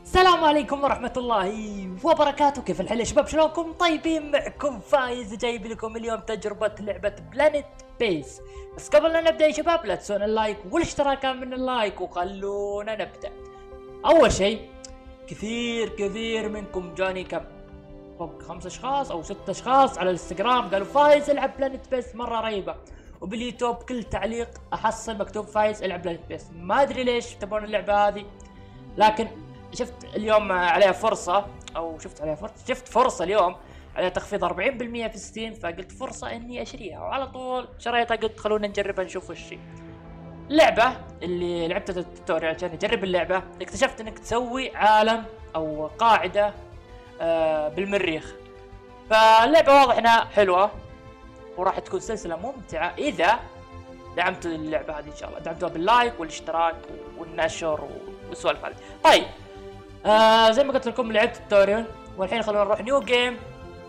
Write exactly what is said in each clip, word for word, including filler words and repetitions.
السلام عليكم ورحمة الله وبركاته. كيف الحال يا شباب؟ شلونكم؟ طيبين؟ معكم فايز جايب لكم اليوم تجربة لعبة بلانيت بيس. بس قبل لا نبدأ يا شباب لا تنسون اللايك والاشتراك من اللايك وخلونا نبدأ. أول شيء كثير كثير منكم جاني كم فوق خمس اشخاص او ست اشخاص على الانستغرام قالوا فايز العب بلانيت بيس مرة رهيبة، وباليوتيوب كل تعليق احصل مكتوب فايز العب بلانيت بيس. ما ادري ليش تبون اللعبة هذه، لكن شفت اليوم عليها فرصة او شفت عليها فرصة شفت فرصة اليوم عليها تخفيض أربعين بالمئة في ستيم، فقلت فرصة اني اشتريها وعلى طول شريتها. قلت خلونا نجربها نشوف وش هي. اللعبة اللي لعبتها التوتوريال عشان اجرب اللعبة، اكتشفت انك تسوي عالم او قاعدة آه بالمريخ. فاللعبة واضح انها حلوة وراح تكون سلسلة ممتعة اذا دعمتوا اللعبة هذه. ان شاء الله دعمتوها باللايك والاشتراك والنشر والسوالف هذه. طيب آه زي ما قلت لكم لعبت التوتوريال، والحين خلونا نروح نيو جيم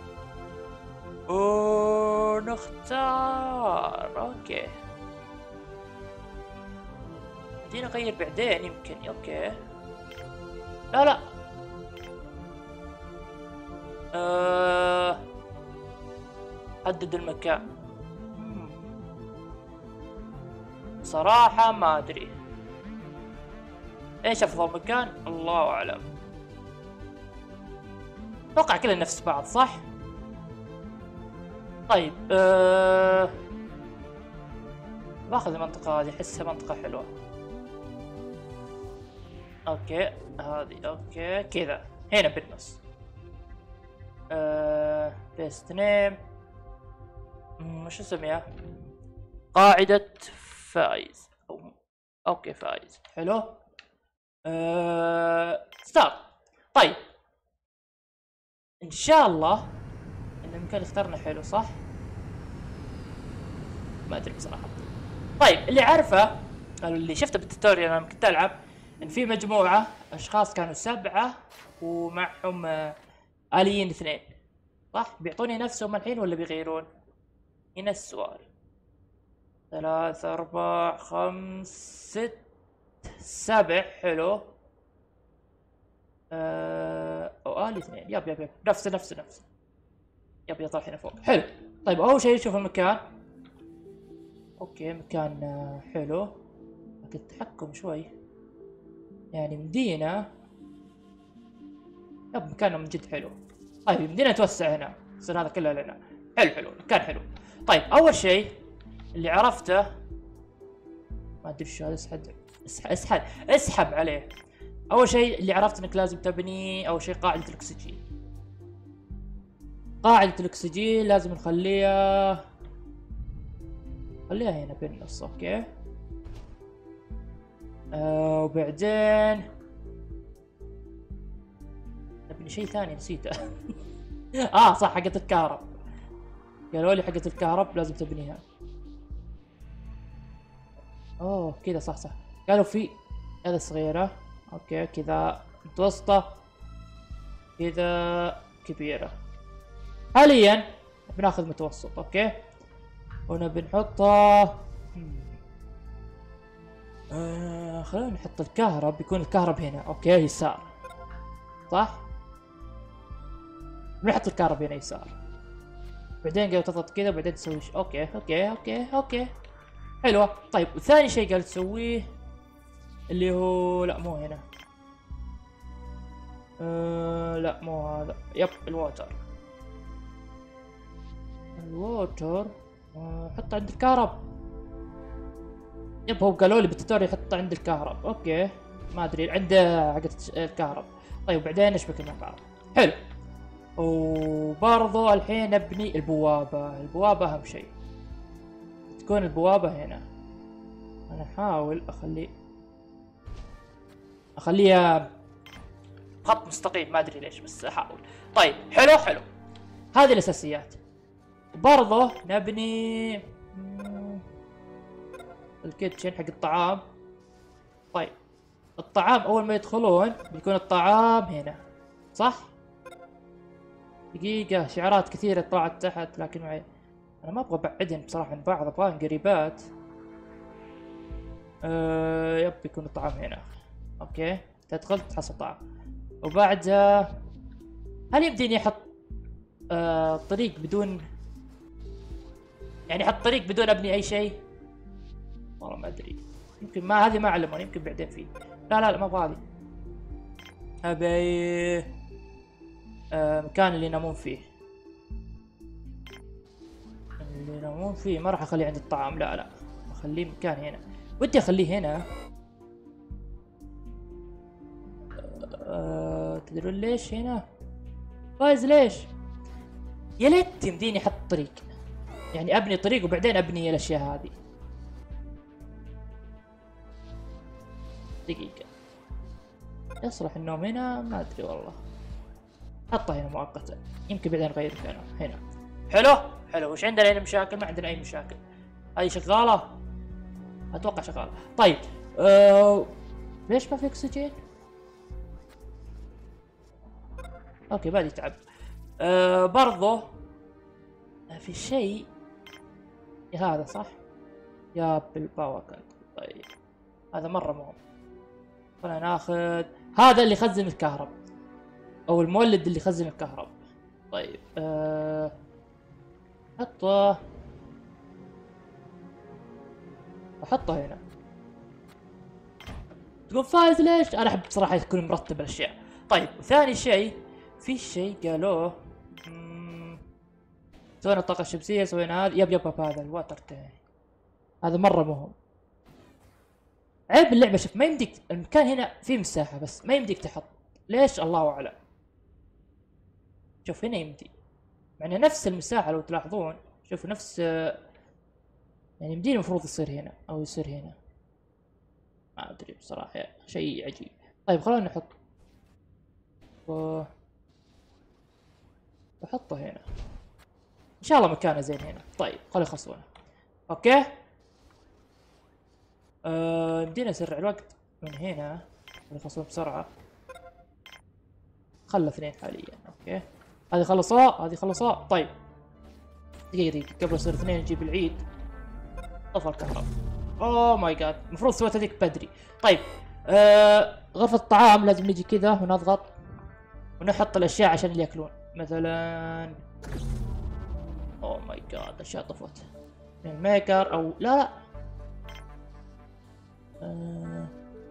ونختار. اوكي بدينا نغير بعدين يمكن. اوكي لا لا آه حدد المكان. صراحة ما ادري ايش افضل مكان، الله اعلم. اتوقع كلها نفس بعض صح؟ طيب أه... باخذ المنطقة هذه، احسها منطقة حلوة. اوكي هذه اوكي كذا هنا بالنص. أه... بيست نيم وش اسميها؟ قاعدة فايز أو... اوكي فايز حلو. أه... ستارت. طيب ان شاء الله ان المكان اخترنا حلو صح؟ ما ادري بصراحة. طيب اللي عارفه قالوا اللي شفته بالتوتوريال انا كنت العب ان في مجموعة اشخاص كانوا سبعة ومعهم آه آليين اثنين صح؟ بيعطوني نفسهم الحين ولا بيغيرون؟ هنا السؤال. ثلاثة أربعة خمس ست سبع حلو. آه... أو آلي اثنين يب يب يب نفس نفس نفس يب يطلع هنا فوق حلو. طيب أول شيء نشوف المكان. أوكي مكان آه حلو، لكن التحكم شوي يعني مدينة. يب مكانه من جد حلو. طيب يمدينا نتوسع هنا يصير هذا كله لنا. حلو حلو مكان حلو. طيب أول شيء اللي عرفته ما ادري شو هذا، اسحب اسحب اسحب عليه. اول شيء اللي عرفت انك لازم تبني اول شيء قاعدة الاكسجين. قاعدة الاكسجين لازم نخليها خليها هنا بالنص. اوكي آه وبعدين نبني شيء ثاني نسيته. اه صح حقة الكهرب، قالوا لي حقة الكهرب لازم تبنيها. اوه كذا صح صح قالوا في هذا صغيرة. اوكي كذا متوسطة كذا كبيرة. حاليا بناخذ متوسط. اوكي ونبي نحطها آه خلينا نحط الكهرب، بيكون الكهرب هنا. اوكي يسار صح؟ بنحط الكهرب هنا يسار، بعدين قالوا تضغط كذا وبعدين تسوي ش... اوكي اوكي اوكي اوكي حلوة. طيب وثاني شيء قال تسويه اللي هو لا مو هنا. أه لا مو هذا. يب الووتر. الووتر أه حط عند الكهرب. يب هو قالوا لي بالتوتوريال حط عند الكهرب. اوكي ما ادري عند حقت الكهرب. طيب بعدين نشبك الكهرب حلو. وبرضو الحين نبني البوابة. البوابة اهم شيء تكون البوابة هنا. انا احاول اخلي اخليها خط مستقيم ما ادري ليش بس احاول. طيب حلو حلو هذه الاساسيات. برضه نبني الكيتشن حق الطعام. طيب الطعام اول ما يدخلون بيكون الطعام هنا صح؟ دقيقة شعارات كثيرة طلعت تحت لكن معي انا ما ابغى ابعدهم بصراحة من بعض، ابغاهم قريبات. أه يب يكون الطعام هنا. اوكي تدخل تحصل طعام. وبعدها هل يمديني احط آه طريق بدون، يعني احط طريق بدون ابني اي شيء؟ والله ما ادري، يمكن ما هذه ما علموني، يمكن بعدين فيه. لا لا لا ما ابغى هذه، ابي آه مكان اللي ينامون فيه، اللي ينامون فيه ما راح اخليه عند الطعام، لا لا اخليه مكان هنا، ودي اخليه هنا. أه... تدرون ليش هنا؟ فايز ليش؟ يا ليت يمديني احط طريق، يعني ابني طريق وبعدين ابني الاشياء هذه. دقيقة، يصلح النوم هنا؟ ما ادري والله، حطه هنا مؤقتا، يمكن بعدين اغير مكانه هنا. حلو حلو. وش عندنا هنا مشاكل؟ ما عندنا اي مشاكل. هذه شغالة؟ اتوقع شغالة. طيب أه... ليش ما في اكسجين؟ اوكي بادي تعب. أه برضو في شيء هذا صح؟ يا بالباور كارد. طيب هذا مرة مهم. خلينا ناخذ هذا اللي يخزن الكهرب، او المولد اللي يخزن الكهرب. طيب أه... حطه احطه هنا. تقول فايز ليش؟ انا احب بصراحة يكون مرتب الاشياء. طيب وثاني شيء، في شيء قالوه سوينا الطاقة الشمسية، سوينا هذا، يب يب يب هذا الواتر تاني، هذا مرة مهم. عيب اللعبة شوف ما يمديك، المكان هنا فيه مساحة بس ما يمديك تحط، ليش الله اعلم. شوف هنا يمدي، يعني نفس المساحة لو تلاحظون، شوفوا نفس، يعني يمديني المفروض يصير هنا او يصير هنا، ما ادري بصراحة شيء عجيب. طيب خلونا نحط و... بحطه هنا ان شاء الله مكانه زين هنا. طيب خلي يخلصونه. اوكي أه يمدينا نسرع الوقت من هنا، خلي يخلصون بسرعة. خلى اثنين حاليا. اوكي هذه خلصوها، هذه خلصوها. طيب دقيقة دقيقة قبل يصير اثنين نجيب العيد. طفى الكهرباء. اوه ماي جاد، المفروض سويت هذيك بدري. طيب أه غرفة الطعام لازم نجي كذا ونضغط ونحط الاشياء عشان اللي ياكلون، مثلا اوه ماي جاد اشياء طفت. الميكر او لا لا آه.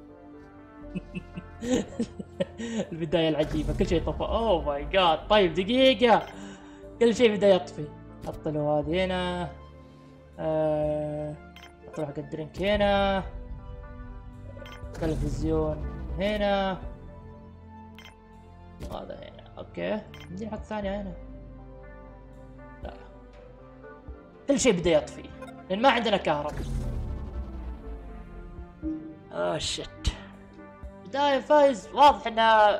البداية العجيبة كل شيء طفى. اوه ماي جاد. طيب دقيقة، كل شيء بدا يطفي. حط له هذه هنا، آه. حط له حق الدرينك هنا، تلفزيون هنا، هذا هنا. اوكي بدي نحط ثانية هنا. لا كل شيء بدا يطفي لان ما عندنا كهرباء. اوه شت. بداية فايز واضح انها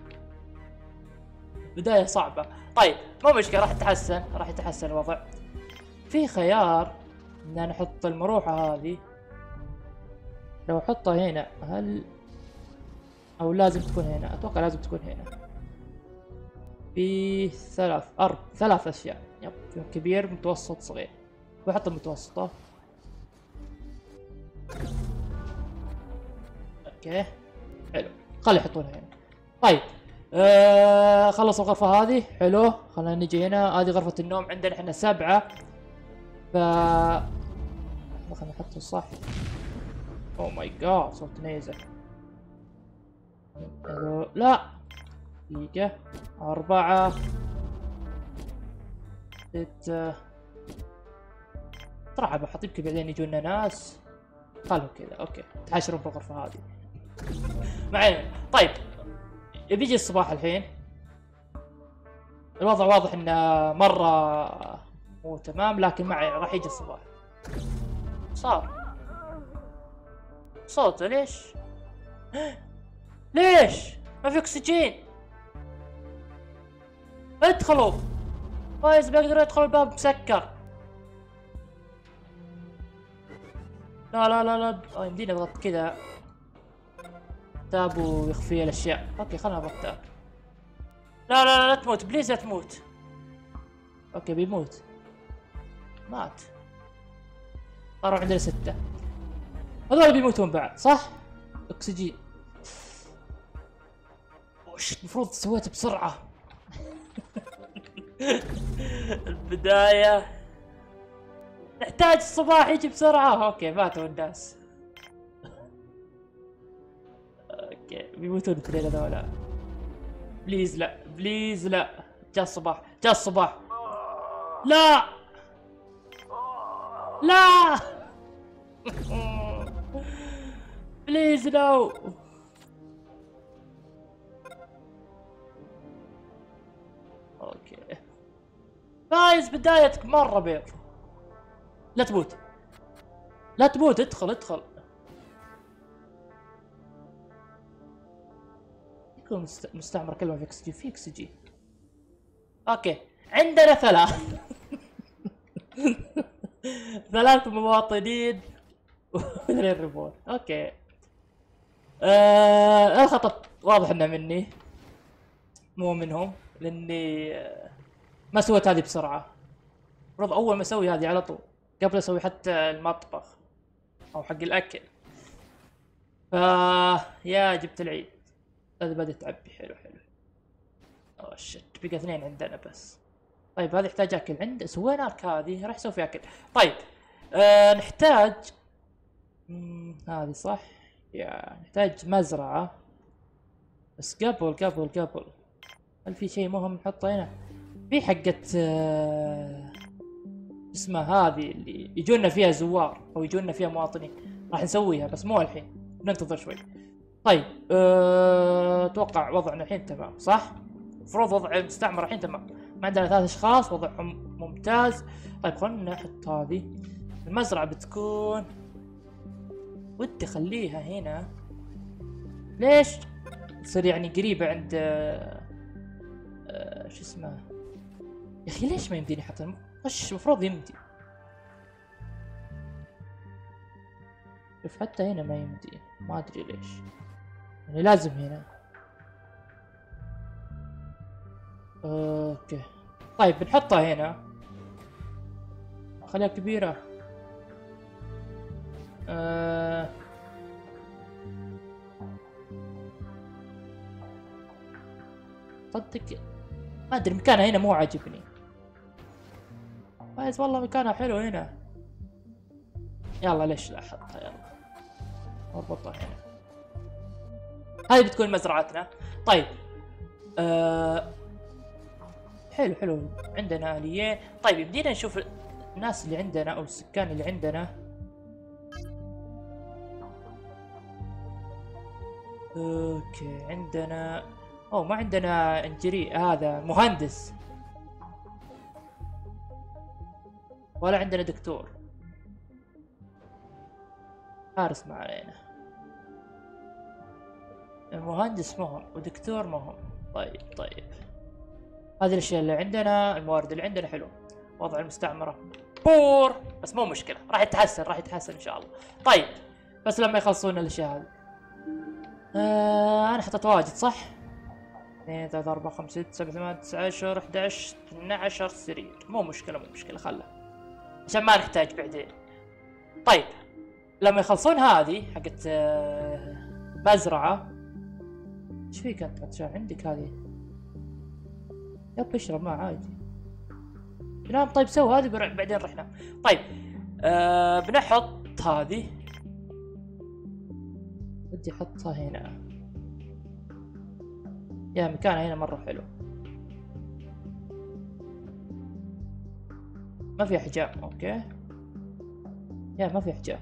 بداية صعبة. طيب مو مشكلة، راح يتحسن، راح يتحسن الوضع. في خيار ان نحط المروحة هذه، لو احطها هنا هل او لازم تكون هنا؟ اتوقع لازم تكون هنا. في ثلاث ارب ثلاث اشياء، يب في كبير متوسط صغير، بحط المتوسطة. اوكي حلو، خلي يحطونها هنا. طيب آه خلصوا الغرفة هذه. حلو خلينا نجي هنا، هذه غرفة النوم عندنا احنا سبعة، ف خلينا نحطه صح. اوه ماي جاد صوت نيزك. لا دقيقة، أربعة ستة. صراحة بحط يمكن بعدين يجونا ناس. خلوا كذا اوكي، تحاشرون بالغرفة هذه معين. طيب بيجي الصباح الحين، الوضع واضح انه مرة مو تمام، لكن معي راح يجي الصباح. صار صوته ليش؟ ليش؟ ما في اكسجين. ادخلوا. فايز بيقدر يدخل، الباب مسكر. لا لا لا لا آه يمديني اضغط كذا تاب ويخفي الاشياء. اوكي خلنا نضغط تاب. لا لا لا لا تموت بليز لا تموت. اوكي بيموت، مات. صاروا عندنا ستة، هذول بيموتون بعد صح؟ اكسجين. وش المفروض سويت بسرعة. البداية نحتاج الصباح يجي بسرعة. اوكي ماتوا الناس. اوكي بيموتون الاثنين هذولا. بليز لا بليز لا. جاء الصباح جاء الصباح. لا لا. بليز نو. اوكي فايز بدايتك مرة بيض. لا تموت لا تموت. ادخل ادخل. يكون مست... مستعمر كلمة في اكس جي في اكس جي. اوكي عندنا ثلاث. ثلاث مواطنين واثنين ريبورت. اوكي آه الخطأ واضح انه مني مو منهم، لاني آه ما سويت هذه بسرعة. المفروض اول ما اسوي هذه على طول قبل اسوي حتى المطبخ او حق الاكل. ف يا جبت العيد. هذا بدأت تعبي. حلو حلو. اوه شت بقى اثنين عندنا بس. طيب هذه يحتاج اكل. عند سوينا ارك هذه راح اسوي فيها اكل. طيب آه نحتاج مم... هذه صح. يا نحتاج مزرعة بس قبل قبل قبل هل في شيء مهم نحطه هنا؟ في حقة آه... اسمها هذه اللي يجونا فيها زوار او يجونا فيها مواطنين. راح نسويها بس مو الحين، ننتظر شوي. طيب أه... اتوقع وضعنا الحين تمام صح؟ المفروض وضع المستعمر الحين تمام. ما عندنا ثلاث اشخاص وضعهم ممتاز. طيب خلنا نحط هذه. المزرعة بتكون ودي اخليها هنا. ليش؟ تصير يعني قريبة عند أه... أه... شو اسمه يا اخي. ليش ما يمديني احطها؟ وش المفروض يمدي. شوف حتى هنا ما يمدي، ما ادري ليش. يعني لازم هنا. اوكي طيب بنحطها هنا. خليها كبيرة. أه... صدق ما ادري مكانها هنا مو عاجبني. فايز والله مكانها حلو هنا. يلا ليش لا احطها. يلا اربطها هنا. هذه بتكون مزرعتنا. طيب أه... حلو حلو عندنا آليين. طيب يمدينا نشوف الناس اللي عندنا او السكان اللي عندنا. اوكي عندنا اوه ما عندنا انجري هذا مهندس ولا عندنا دكتور. حارس ما علينا. المهندس مهم ودكتور مهم. طيب طيب هذه الاشياء اللي عندنا. الموارد اللي عندنا حلو. وضع المستعمرة بور بس مو مشكلة راح يتحسن راح يتحسن ان شاء الله. طيب بس لما يخلصون الاشياء هذه. آه انا حطيت واجد صح. اثنين ثلاثة أربعة خمسة ستة سبعة ثمانية تسعة عشر أحد عشر اثني عشر سرير. مو مشكلة مو مشكلة خله عشان ما نحتاج بعدين. طيب لما يخلصون هذه حقت آه مزرعة. ايش فيك انت عشان عندك هذه؟ يب اشرب ما عادي. نعم طيب سوي هذه بعدين رحنا. طيب آه بنحط هذه. بدي احطها هنا. يا مكانها هنا مرة حلو. ما في احجام. اوكي يا ما في احجام.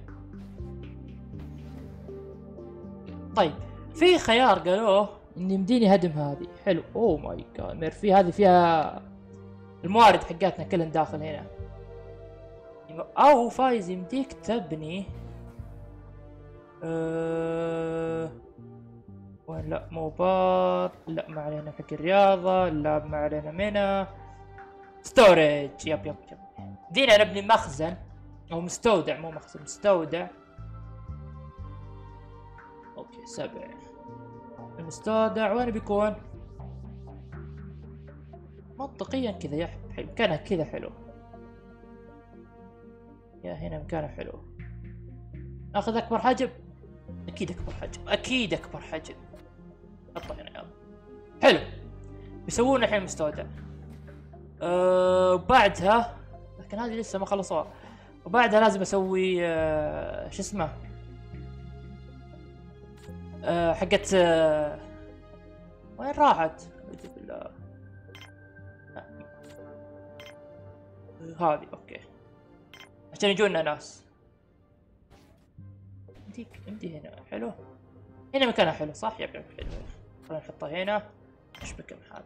طيب في خيار قالوه اني يمديني هدم هذه. حلو. اوه ماي جاد ميرفي هذه فيها الموارد حقاتنا كلها داخل هنا. او فايز يمديك تبني أه... وين لا مو بار. لا ما علينا حق الرياضة. لا ما علينا منها. ستورج. يب يب يب دينا نبني مخزن او مستودع. مو مخزن مستودع. اوكي سبع. المستودع وين بيكون؟ منطقيا كذا يا حلو. مكانها كذا حلو. يا هنا مكانها حلو. اخذ اكبر حجم. اكيد اكبر حجم اكيد اكبر حجم. حطه هنا يلا. حلو. بيسوون الحين مستودع. أه وبعدها لكن هذه لسه ما خلصوها. وبعدها لازم اسوي أه شو اسمه أه حقت أه وين راحت؟ أعوذ بالله. هذه اوكي عشان يجونا ناس. عندي عندي هنا حلو. هنا مكانها حلو صح؟ يب يب حلو. خلينا نحطها هنا. ايش بكم هذا؟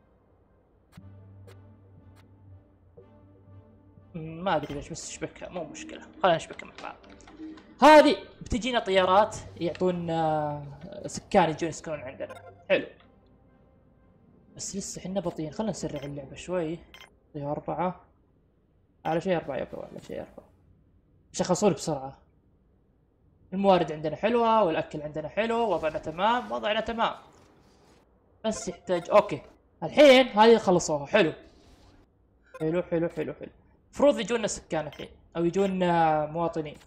ما ادري ليش بس اشبكها مو مشكله. خلينا نشبكها مع بعض. هذه بتجينا طيارات يعطونا سكان يجون يسكنون عندنا. حلو بس لسه احنا بطيئين. خلينا نسرع اللعبه شوي. طيارة أربعة على شيء أربعة يبقى على شيء أربعة عشان يخلصون بسرعة. الموارد عندنا حلوة والأكل عندنا حلو. وضعنا تمام وضعنا تمام بس يحتاج اوكي. الحين هذه خلصوها. حلو حلو حلو حلو حلو. المفروض يجونا سكان الحين او يجونا مواطنين.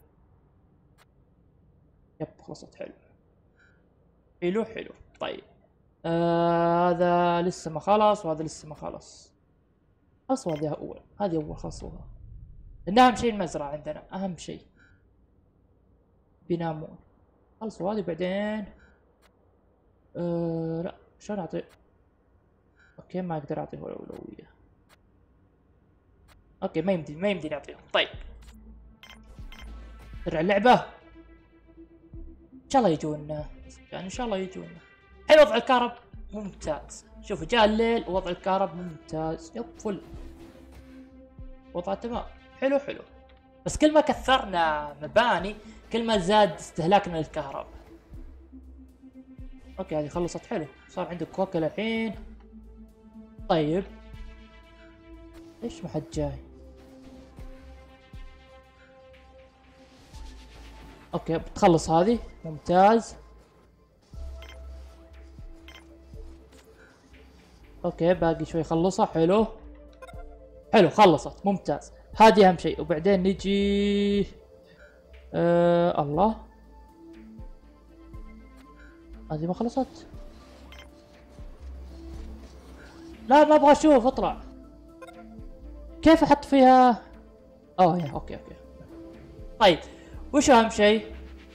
يب خلصت. حلو حلو حلو. طيب آه هذا لسه ما خلص وهذا لسه ما خلص. خلصوا هذه اول. هذه اول خلصوها لان اهم شيء المزرعة عندنا. اهم شيء بينامون. خلصوا هذه بعدين. آه لا شلون اعطي؟ اوكي ما اقدر اعطيه اولوية. اوكي ما يمدي ما يمدي نعطيهم. طيب ترى اللعبة ان شاء الله يجونا يعني ان شاء الله يجونا. حلو وضع الكهرب ممتاز. شوفوا جاء الليل ووضع الكهرب ممتاز. يب فل وضع تمام. حلو حلو بس كل ما كثرنا مباني كل ما زاد استهلاكنا للكهرب. اوكي هذه خلصت. حلو صار عندك كوكل الحين. طيب ليش ما حد جاي؟ اوكي بتخلص هذه ممتاز. اوكي باقي شوي خلصها. حلو حلو خلصت ممتاز. هذه اهم شيء. وبعدين نجي آه الله هذه ما خلصت. لا ما ابغى اشوف. اطلع. كيف احط فيها؟ اوه يا اوكي اوكي. طيب وش اهم شيء؟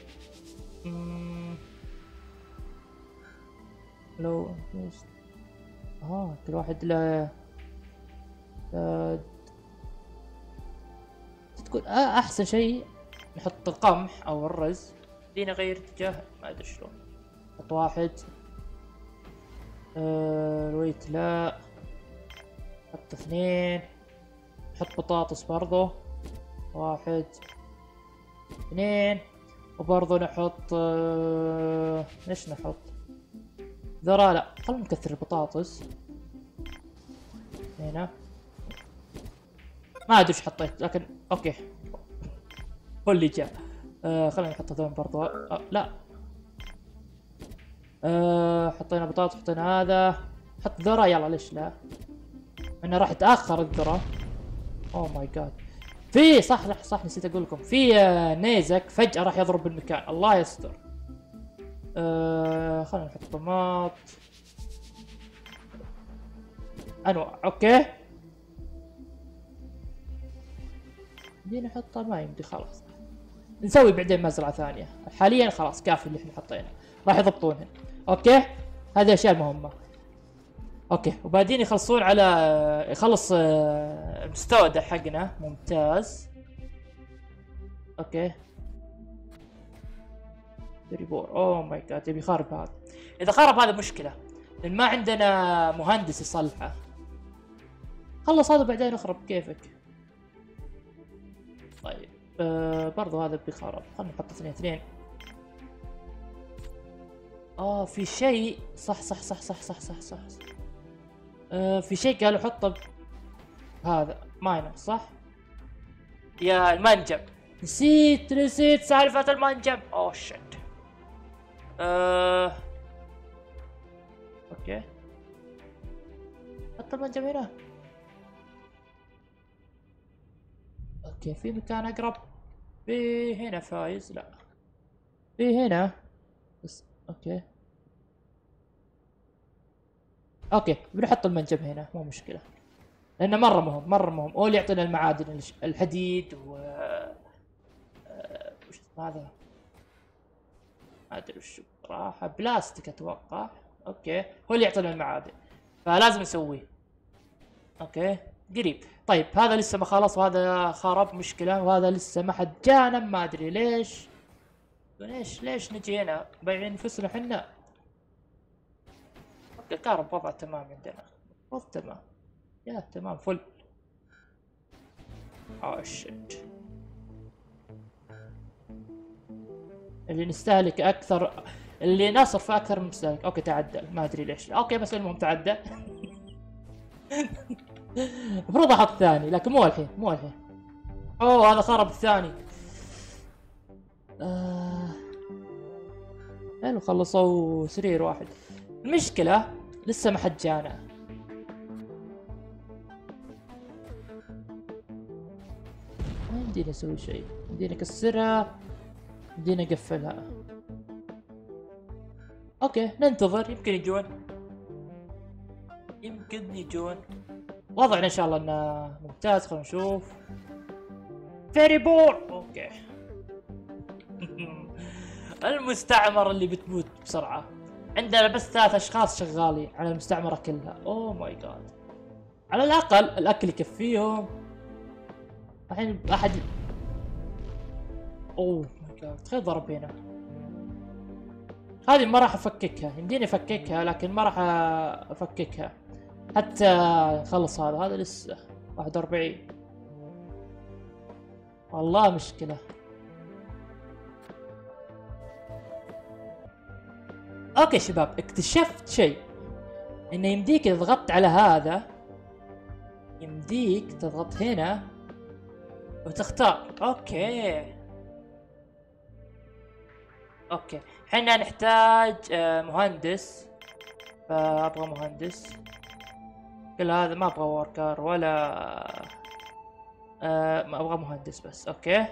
لو اه كل واحد له آه... تكون آه احسن شيء نحط القمح او الرز. خلينا نغير اتجاه ما ادري شلون. نحط واحد. آه... الويت لا. نحط اثنين. نحط بطاطس برضو. واحد اثنين. وبرضو نحط آه... ليش نحط ذرة؟ لا خلنا نكثر البطاطس هنا. ما ادري ايش حطيت لكن اوكي هو اللي جاء. آه خلينا نحط هذول برضو. آه لا آه حطينا بطاطس حطينا هذا. حط ذرة يلا ليش لا. انا راح اتاخر الذرة. اوه ماي جاد. في صح صح, صح نسيت اقول لكم في آه نيزك فجأة راح يضرب بالمكان. الله يستر. آه خلينا نحط طماط انواع. اوكي دي نحطها ما يمدي. خلاص نسوي بعدين مزرعة ثانية. حاليا خلاص كافي اللي احنا حطيناه. راح يضبطونهن. اوكي هذه الاشياء المهمة. اوكي وبعدين يخلصون على يخلص المستودع حقنا. ممتاز. اوكي ريبور. اوه ماي جاد يبي خارب هذا. اذا خرب هذا مشكلة لان ما عندنا مهندس يصلحه. خلص هذا بعدين اخرب كيفك. طيب آه برضو هذا بيخرب. خلنا نحط اثنين اثنين. اه في شيء صح صح صح صح صح صح صح, صح. آه في شيء قالوا حطه هذا ماينر صح؟ يا المنجم. نسيت نسيت سالفة المنجم. اوه شت. آه اوكي حط المنجم هنا. اوكي في مكان اقرب. في هنا فايز. لا في هنا بس. اوكي اوكي بنحط المنجم هنا مو مشكله، لانه مره مهم مره مهم. هو اللي يعطينا المعادن، الحديد و آه، وش اسمه هذا، ما ادري وش راح، بلاستيك اتوقع. اوكي هو اللي يعطينا المعادن فلازم نسويه. اوكي قريب. طيب هذا لسه ما خلص، وهذا خرب مشكله، وهذا لسه ما حد جانا ما ادري ليش. ليش ليش نجي هنا بايعين نفسنا حنا. اوكي الكهرب وضعه تمام عندنا، المفروض تمام. يا تمام فل. اه شت، اللي نستهلك اكثر، اللي نصرف اكثر من نستهلك. اوكي تعدل ما ادري ليش، اوكي بس المهم تعدل. المفروض احط ثاني لكن مو الحين مو الحين. اوه هذا خرب الثاني. آه... حلو خلصوا سرير واحد. المشكلة لسه ما حد جانا. ما يمدينا نسوي شيء، يمدينا نكسرها، يمدينا نقفلها. اوكي ننتظر يمكن يجون، يمكن يجون. وضعنا ان شاء الله انه ممتاز. خلينا نشوف. فيري بور. اوكي. المستعمرة اللي بتموت بسرعة. عندنا بس ثلاث اشخاص شغالين على المستعمرة كلها. اوه ماي جاد. على الاقل الاكل يكفيهم. الحين احد. اوه ماي جاد تخيل ضرب هنا. هذه ما راح افككها، يمديني افككها لكن ما راح افككها حتى نخلص هذا. هذا لسه واحد وأربعين. والله مشكلة. اوكي شباب اكتشفت شيء، انه يمديك اذا ضغطت على هذا يمديك تضغط هنا وتختار. اوكي اوكي حنا نحتاج مهندس، فابغى مهندس. كل هذا ما ابغى وركر ولا أه ما ابغى مهندس بس. اوكي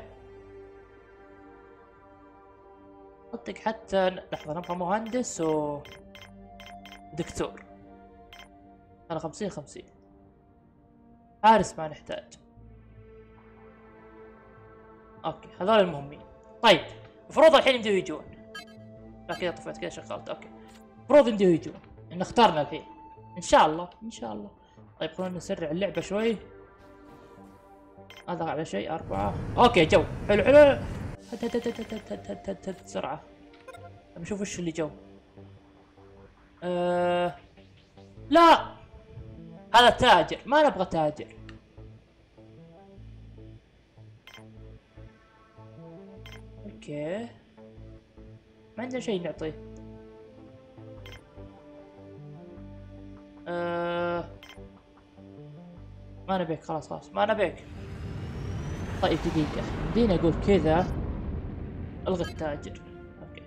صدق حتى لحظة نبغى مهندس و دكتور. انا خمسين خمسين. حارس ما نحتاج. اوكي هذول المهمين. طيب المفروض الحين يمدوا يجون. لا كذا طفيت كذا شغلت. اوكي المفروض يمدوا يجون، ان اخترنا الحين ان شاء الله ان شاء الله. طيب خلونا نسرع اللعبة شوي. اضغط على شيء أربعة. اوكي جو حلو حلو. هد هد هد هد هد هد هد هد بسرعة. نشوف وش اللي جو. أه... لا هذا تاجر، ما نبغى تاجر. اوكي ما عندنا شيء نعطيه. أه... ما نبيك خلاص خلاص ما نبيك. طيب دقيقة بدينا اقول كذا الغي التاجر. اوكي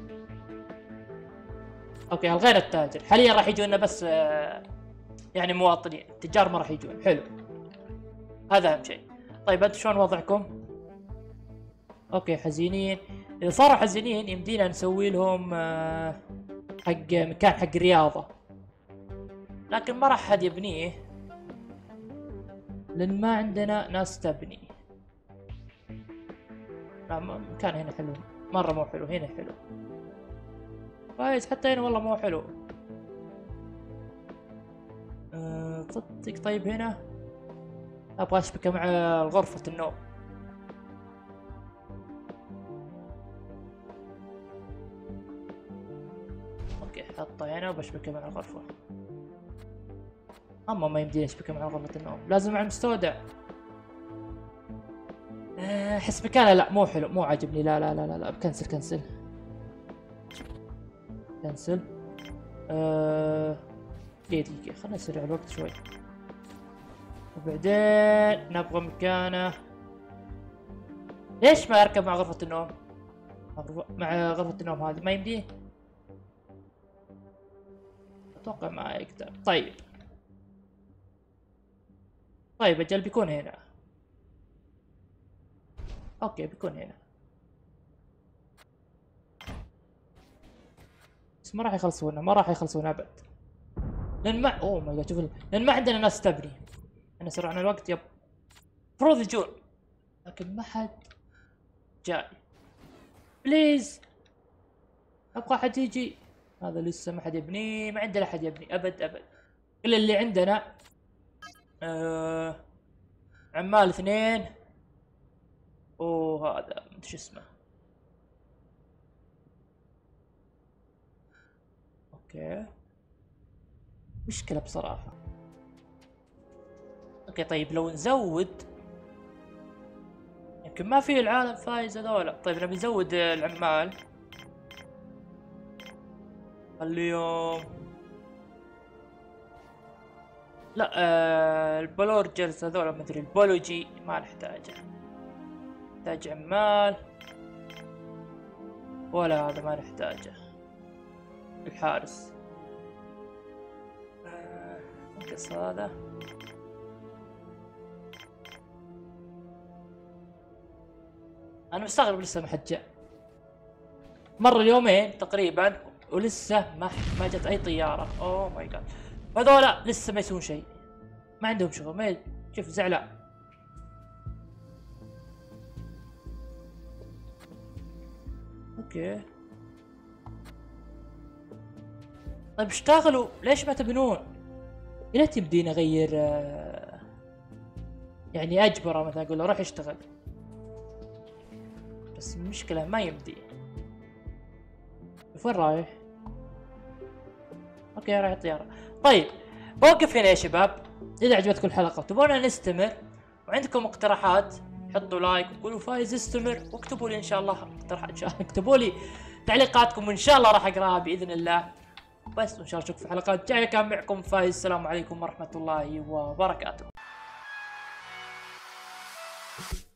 اوكي الغينا التاجر. حاليا راح يجونا بس آه يعني مواطنين، التجار ما راح يجون. حلو هذا اهم شيء. طيب انتم شلون وضعكم؟ اوكي حزينين. اذا صاروا حزينين يمدينا نسوي لهم آه حق مكان حق رياضة، لكن ما راح حد يبنيه لان ما عندنا ناس تبني. لا مكان هنا حلو مرة، مو حلو هنا حلو كويس. حتى هنا والله مو حلو. أه تصدق طيب هنا ابغى اشبكه مع غرفة النوم. اوكي حطه هنا وبشبكه مع الغرفة. اما ما يمديني اشبكه مع غرفة النوم، لازم مع المستودع. احس مكانه لا مو حلو مو عاجبني. لا لا لا لا, لا. كنسل كنسل كنسل. أه... دقيقة دقيقة خلنا نسرع الوقت شوي. وبعدين نبغى مكانه. ليش ما اركب مع غرفة النوم؟ مع غرفة النوم هذه ما يمديه. اتوقع ما يقدر. طيب طيب اجل بيكون هنا. اوكي بيكون هنا بس ما راح يخلصونا، ما راح يخلصونا ابد. لان ما اوه ماي جاد، شوف لان ما عندنا ناس تبني. احنا سرعنا الوقت يب المفروض يجون لكن ما حد جاي. بليز ابغى حد يجي. هذا لسه ما حد يبني، ما عندنا حد يبني ابد ابد. كل اللي عندنا آه عمال اثنين وهذا مدري شو اسمه. اوكي مشكلة بصراحة. اوكي طيب لو نزود يمكن ما في العالم فايز هذولا. طيب نبي نزود العمال. اليوم لا آه البلورجرز هذولا مدري البولوجي ما نحتاجه. نحتاج عمال ولا هذا ما نحتاجه. الحارس آه نقص هذا. انا مستغرب لسه ما حد جاء. مر اليومين تقريبا ولسه ما ما جت اي طياره. اوه ماي جاد هذولا لسه ما يسوون شيء، ما عندهم شغل. ما شوف زعلان. اوكي طيب اشتغلوا، ليش ما تبنون؟ الى تبدين اغير آه يعني اجبره مثلا اقول له روح اشتغل، بس المشكله ما يمدي. وين رايح؟ اوكي رايح الطياره. طيب بوقف هنا يا شباب. اذا عجبتكم الحلقه وتبغون نستمر وعندكم اقتراحات حطوا لايك وقولوا فايز استمر، واكتبوا لي ان شاء الله اقتراحات. ان شاء الله اكتبوا لي تعليقاتكم وان شاء الله راح اقراها باذن الله. بس وان شاء الله نشوفكم في حلقات جايه. كان معكم فايز، السلام عليكم ورحمه الله وبركاته.